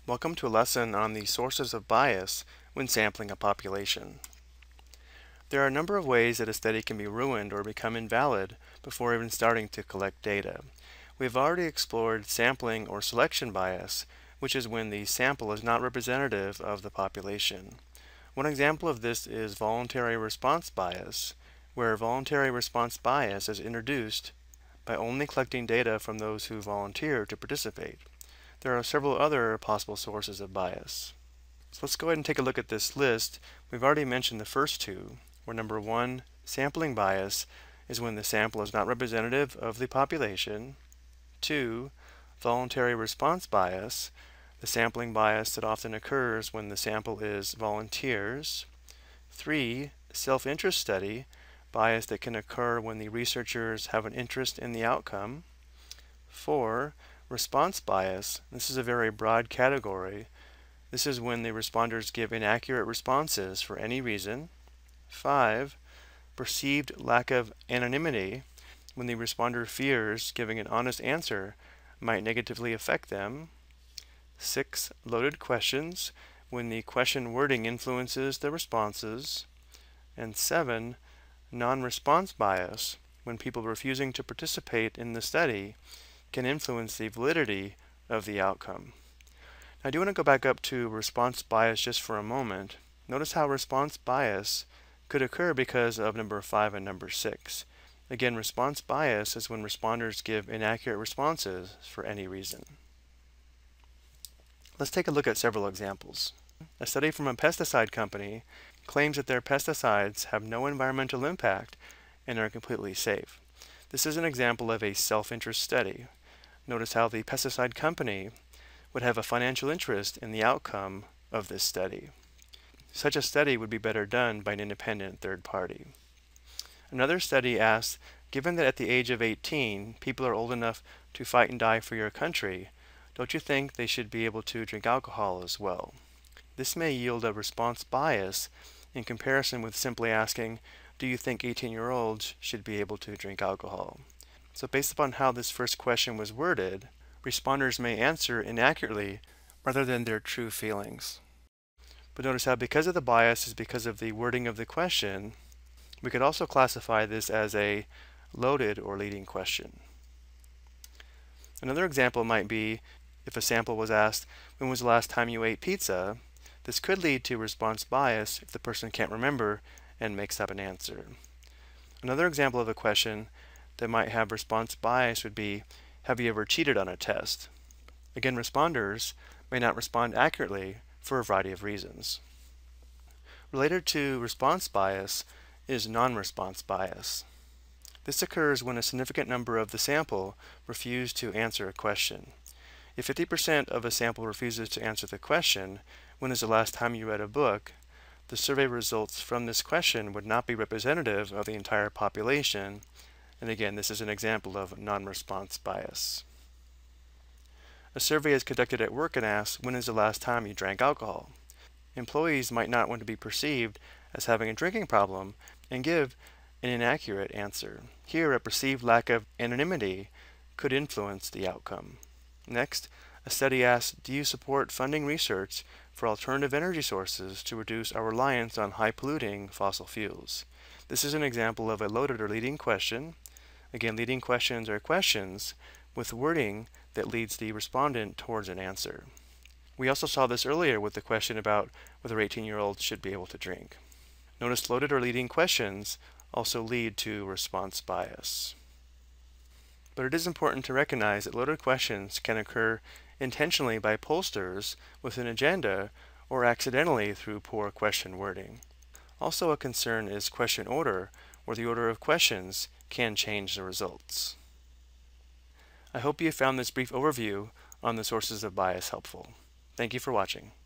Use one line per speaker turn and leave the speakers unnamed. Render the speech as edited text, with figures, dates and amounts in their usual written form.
Welcome to a lesson on the sources of bias when sampling a population. There are a number of ways that a study can be ruined or become invalid before even starting to collect data. We've already explored sampling or selection bias, which is when the sample is not representative of the population. One example of this is voluntary response bias, where voluntary response bias is introduced by only collecting data from those who volunteer to participate. There are several other possible sources of bias. So let's go ahead and take a look at this list. We've already mentioned the first two, where number one, sampling bias, is when the sample is not representative of the population. 2, voluntary response bias, the sampling bias that often occurs when the sample is volunteers. 3, self-interest study, bias that can occur when the researchers have an interest in the outcome. 4, response bias. This is a very broad category. This is when the responders give inaccurate responses for any reason. 5, perceived lack of anonymity, when the responder fears giving an honest answer might negatively affect them. 6, loaded questions, when the question wording influences the responses. And 7, non-response bias, when people refusing to participate in the study can influence the validity of the outcome. Now, I do want to go back up to response bias just for a moment. Notice how response bias could occur because of number 5 and number 6. Again, response bias is when responders give inaccurate responses for any reason. Let's take a look at several examples. A study from a pesticide company claims that their pesticides have no environmental impact and are completely safe. This is an example of a self-interest study. Notice how the pesticide company would have a financial interest in the outcome of this study. Such a study would be better done by an independent third party. Another study asks, given that at the age of 18, people are old enough to fight and die for your country, don't you think they should be able to drink alcohol as well? This may yield a response bias in comparison with simply asking, do you think 18-year-olds should be able to drink alcohol? So based upon how this first question was worded, responders may answer inaccurately rather than their true feelings. But notice how because of the bias is because of the wording of the question, we could also classify this as a loaded or leading question. Another example might be if a sample was asked, when was the last time you ate pizza? This could lead to response bias if the person can't remember and makes up an answer. Another example of a question that might have response bias would be, have you ever cheated on a test? Again, responders may not respond accurately for a variety of reasons. Related to response bias is non-response bias. This occurs when a significant number of the sample refuse to answer a question. If 50% of a sample refuses to answer the question, when is the last time you read a book, the survey results from this question would not be representative of the entire population. And again, this is an example of non-response bias. A survey is conducted at work and asks, when is the last time you drank alcohol? Employees might not want to be perceived as having a drinking problem and give an inaccurate answer. Here, a perceived lack of anonymity could influence the outcome. Next, a study asks, do you support funding research for alternative energy sources to reduce our reliance on high-polluting fossil fuels? This is an example of a loaded or leading question. Again, leading questions are questions with wording that leads the respondent towards an answer. We also saw this earlier with the question about whether 18-year-olds should be able to drink. Notice loaded or leading questions also lead to response bias. But it is important to recognize that loaded questions can occur intentionally by pollsters with an agenda or accidentally through poor question wording. Also a concern is question order, where the order of questions can change the results. I hope you found this brief overview on the sources of bias helpful. Thank you for watching.